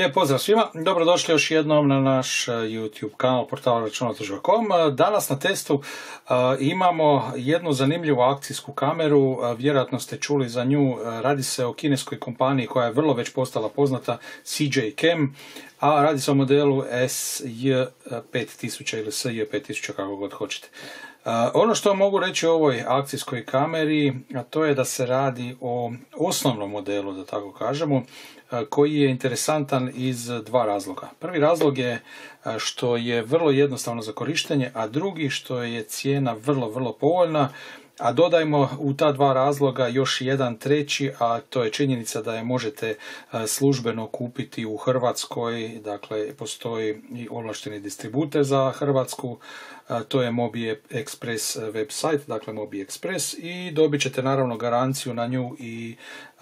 Lijep pozdrav svima, dobrodošli još jednom na naš YouTube kanal portala računatoš.com. Danas na testu imamo jednu zanimljivu akcijsku kameru, vjerojatno ste čuli za nju, radi se o kineskoj kompaniji koja je vrlo već postala poznata, CJ Cam, a radi se o modelu SJ5000 ili SJ5000 kako god hoćete. Ono što mogu reći o ovoj akcijskoj kameri, a to je da se radi o osnovnom modelu, da tako kažemo, koji je interesantan iz dva razloga. Prvi razlog je što je vrlo jednostavno za korištenje, a drugi što je cijena vrlo povoljna. A dodajmo u ta dva razloga još jedan treći, a to je činjenica da je možete službeno kupiti u Hrvatskoj, dakle postoji i ovlašteni distributer za Hrvatsku, to je Mobi Express website, dakle Mobi Express, i dobit ćete naravno garanciju na nju i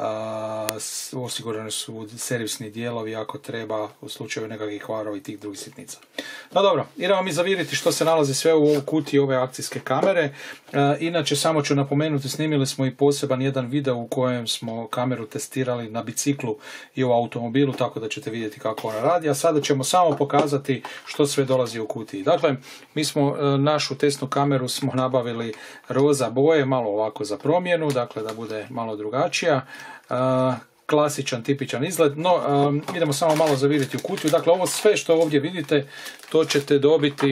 osigurani su servisni dijelovi ako treba u slučaju nekakvih kvarova i tih drugih sitnica. No dobro, idemo mi zaviriti što se nalazi sve u ovoj kutiji ove akcijske kamere. Inače, samo ću napomenuti, snimili smo i poseban jedan video u kojem smo kameru testirali na biciklu i u automobilu, tako da ćete vidjeti kako ona radi, a sada ćemo samo pokazati što sve dolazi u kutiji. Dakle, mi smo našu testnu kameru smo nabavili roza boje, malo ovako za promjenu, dakle da bude malo drugačija. Klasičan, tipičan izgled, no idemo samo malo zaviriti u kutiju. Dakle, ovo sve što ovdje vidite, to ćete dobiti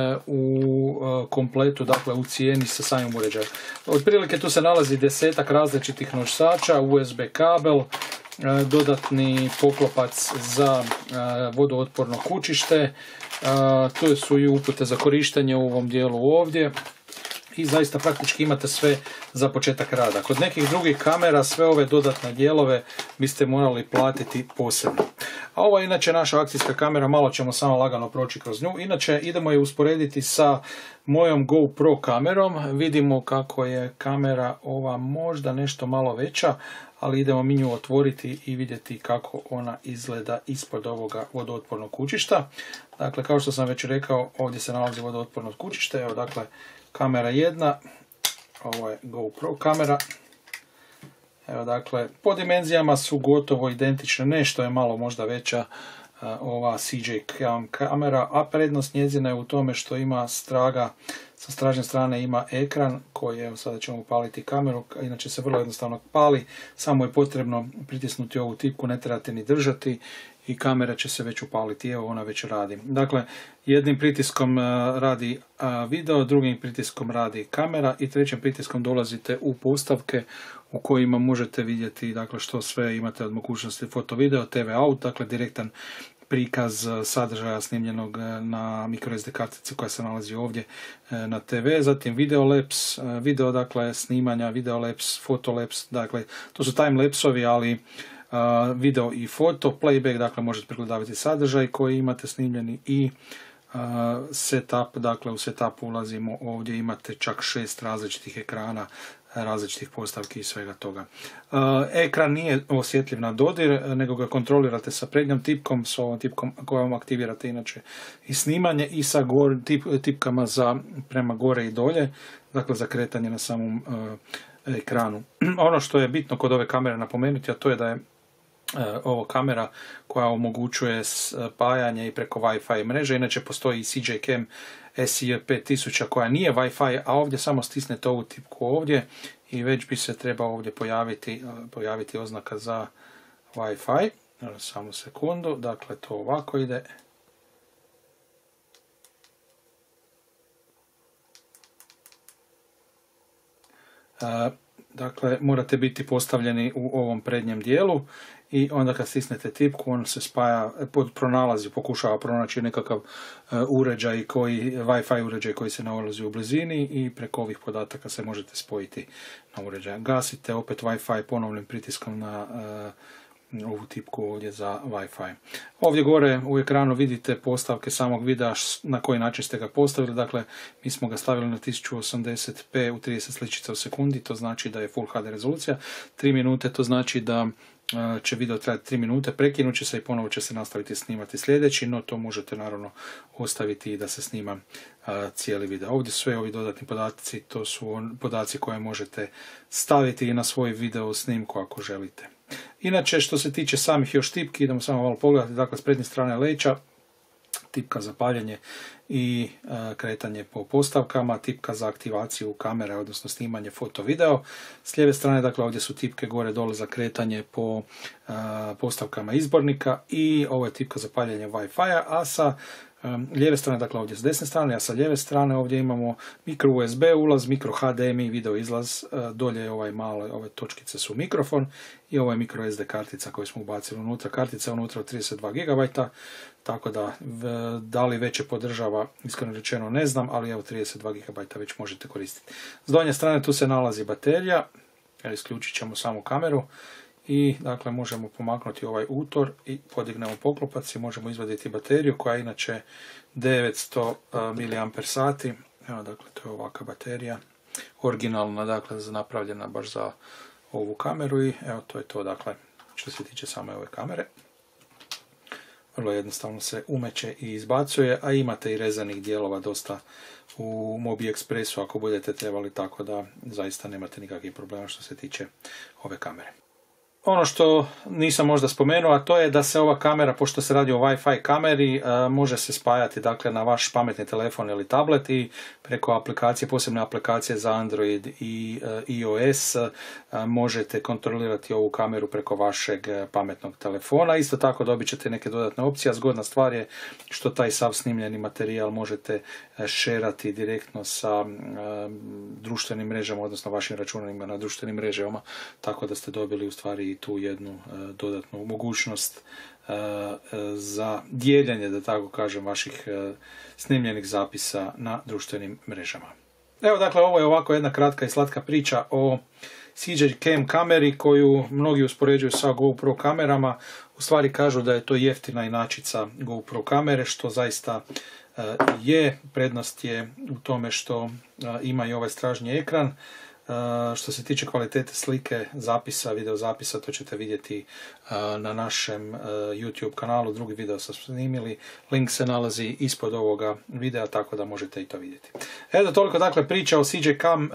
u kompletu, dakle u cijeni sa samim uređajem. Otprilike tu se nalazi 10-ak različitih nosača, USB kabel, dodatni poklopac za vodootporno kućište, tu su i upute za korištenje u ovom dijelu ovdje. I zaista praktički imate sve za početak rada. Kod nekih drugih kamera sve ove dodatne dijelove biste morali platiti posebno. A ovo je inače naša akcijska kamera, malo ćemo samo lagano proći kroz nju. Inače idemo je usporediti sa mojom GoPro kamerom. Vidimo kako je kamera ova možda nešto malo veća, ali idemo mi nju otvoriti i vidjeti kako ona izgleda ispod ovoga vodootpornog kućišta. Dakle, kao što sam već rekao, ovdje se nalazi vodootporno kućište. Evo, dakle, kamera jedna, ovo je GoPro kamera. Evo, dakle, po dimenzijama su gotovo identične, nešto je malo možda veća ova CJ Cam kamera, a prednost njezina je u tome što ima straga, sa stražnje strane ima ekran koji, evo sada ćemo upaliti kameru, inače se vrlo jednostavno pali, samo je potrebno pritisnuti ovu tipku, ne trebate ni držati i kamera će se već upaliti, evo ona već radi. Dakle, jednim pritiskom radi video, drugim pritiskom radi kamera i trećim pritiskom dolazite u postavke u kojima možete vidjeti, dakle, što sve imate od mogućnosti foto video, TV out, dakle direktan prikaz sadržaja snimljenog na microSD kartici koja se nalazi ovdje na TV, zatim videolaps, video, dakle snimanja, videolaps, fotolaps, dakle to su time-lapsovi, ali video i foto, playback, dakle možete pregledavati sadržaj koji imate snimljeni i setup, dakle u setupu ulazimo, ovdje imate čak 6 različitih ekrana, različitih postavki i svega toga. Ekran nije osjetljiv na dodir, nego ga kontrolirate sa prednjom tipkom, s ovom tipkom kojom aktivirate inače i snimanje i sa tipkama za prema gore i dolje, dakle za kretanje na samom ekranu. Ono što je bitno kod ove kamere napomenuti, a to je da je ovo kamera koja omogućuje spajanje i preko Wi-Fi mreže. Inače postoji i CJ Cam SJ5000 koja nije Wi-Fi, a ovdje samo stisnete ovu tipku ovdje i već bi se trebao ovdje pojaviti oznaka za Wi-Fi. Samo sekundu, dakle to ovako ide. Dakle, morate biti postavljeni u ovom prednjem dijelu i onda kad stisnete tipku, on se spaja, pokušava pronaći nekakav uređaj, Wi-Fi uređaj koji se nalazi u blizini i preko ovih podataka se možete spojiti na uređaj. Gasite opet Wi-Fi ponovnim pritiskom na ovu tipku ovdje za Wi-Fi. Ovdje gore u ekranu vidite postavke samog videa na koji način ste ga postavili. Dakle, mi smo ga stavili na 1080p u 30 sličica u sekundi, to znači da je Full HD rezolucija. 3 minute, to znači da će video trajati 3 minute, prekinut će se i ponovo će se nastaviti snimati sljedeći, no to možete naravno ostaviti i da se snima cijeli video. Ovdje sve ovi dodatni podaci, to su podaci koje možete staviti i na svoj video snimku ako želite. Inače, što se tiče samih još tipki, idemo samo malo pogledati, dakle, s prednje strane leća, tipka za paljenje i kretanje po postavkama, tipka za aktivaciju kamere, odnosno snimanje foto-video. S lijeve strane, dakle, ovdje su tipke gore dole za kretanje po postavkama izbornika i ovo je tipka za paljenje Wi-Fi-a, a sa lijeve strane, dakle ovdje s desne strane, a sa lijeve strane ovdje imamo micro USB ulaz, micro HDMI video izlaz, dolje je ovaj malo, ove točkice su mikrofon i ovo je micro SD kartica koju smo ubacili unutra. Kartica je unutra od 32 GB, tako da li veće podržava, iskreno rečeno ne znam, ali evo 32 GB već možete koristiti. S donje strane tu se nalazi baterija, isključit ćemo samu kameru. I dakle možemo pomaknuti ovaj utor i podignemo poklopac i možemo izvaditi bateriju koja je inače 900 mAh. Evo dakle to je ovakva baterija, originalna, dakle napravljena baš za ovu kameru i evo to je to, dakle što se tiče same ove kamere. Vrlo jednostavno se umeće i izbacuje, a imate i rezanih dijelova dosta u Mobi Expressu ako budete trebali, tako da zaista nemate nikakvih problema što se tiče ove kamere. Ono što nisam možda spomenuo, a to je da se ova kamera, pošto se radi o Wi-Fi kameri, može se spajati dakle, na vaš pametni telefon ili tablet i preko aplikacije, posebne aplikacije za Android i iOS možete kontrolirati ovu kameru preko vašeg pametnog telefona. Isto tako dobit ćete neke dodatne opcije, a zgodna stvar je što taj sav snimljeni materijal možete šerati direktno sa društvenim mrežama, odnosno vašim računima na društvenim mrežama, tako da ste dobili u stvari tu jednu dodatnu mogućnost za dijeljenje, da tako kažem, vaših snimljenih zapisa na društvenim mrežama. Evo dakle, ovo je ovako jedna kratka i slatka priča o CJ Cam kameri koju mnogi uspoređuju sa GoPro kamerama. U stvari kažu da je to jeftina inačica GoPro kamere, što zaista je. Prednost je u tome što ima i ovaj stražnji ekran. Što se tiče kvalitete slike, zapisa, video zapisa, to ćete vidjeti na našem YouTube kanalu. Drugi video smo snimili, link se nalazi ispod ovoga videa, tako da možete i to vidjeti. Eto, toliko dakle priča o CJ Cam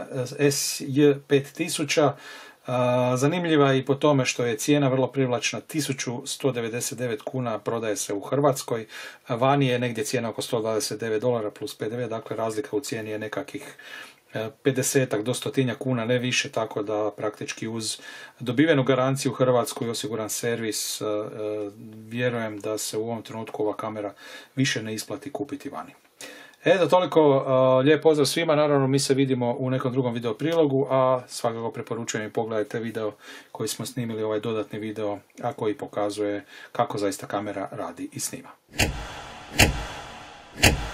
SJ5000. Zanimljiva je i po tome što je cijena vrlo privlačna, 1199 kuna prodaje se u Hrvatskoj, vani je negdje cijena oko $129 plus PDV, dakle razlika u cijeni je nekakvih 50 do 100 kuna, ne više, tako da praktički uz dobivenu garanciju u Hrvatskoj i osiguran servis, vjerujem da se u ovom trenutku ova kamera više ne isplati kupiti vani. Eto, toliko, lijep pozdrav svima, naravno mi se vidimo u nekom drugom video prilogu, a svakako preporučujem i pogledajte video koji smo snimili, ovaj dodatni video, a koji pokazuje kako zaista kamera radi i snima.